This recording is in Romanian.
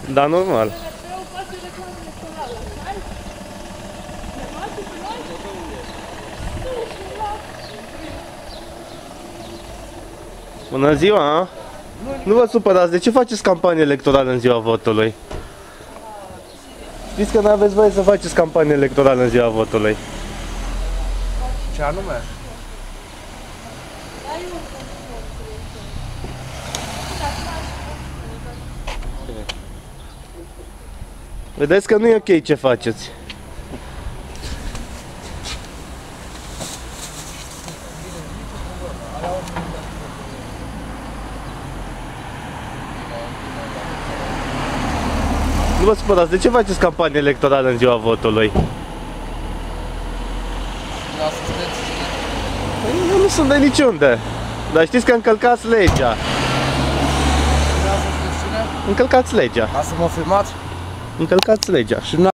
Da, normal. Bună ziua! Nu vă supărați, de ce faceți campanie electorală în ziua votului? Știți că nu aveți voie să faceți campanie electorală în ziua votului. Ce anume? Vedeți că nu e ok ce faceți. Nu vă supărați, de ce faceți campanie electorală în ziua votului? Eu nu sunt de niciunde, dar știți că încălcați legea. Încălcați legea. Asta m-a filmat? Încălcați legea. Și